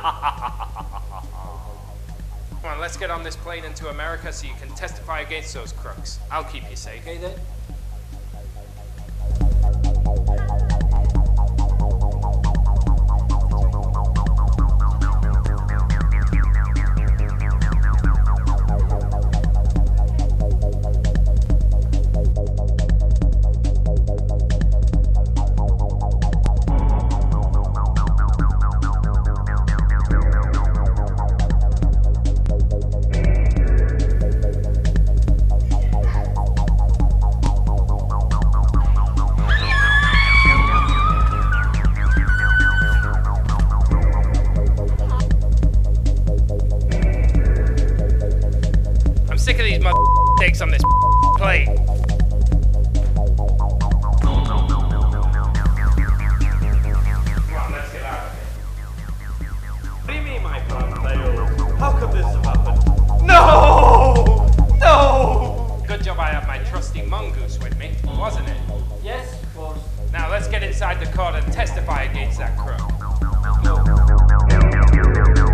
Come on, let's get on this plane into America so you can testify against those crooks. I'll keep you safe. Okay then. I'm sick of these mistakes on this plane. Come on, let's get out of here. What do you mean, my plan failed? How could this have happened? No! No! Good job I have my trusty mongoose with me, wasn't it? Yes, of course. Now let's get inside the court and testify against that crook. No.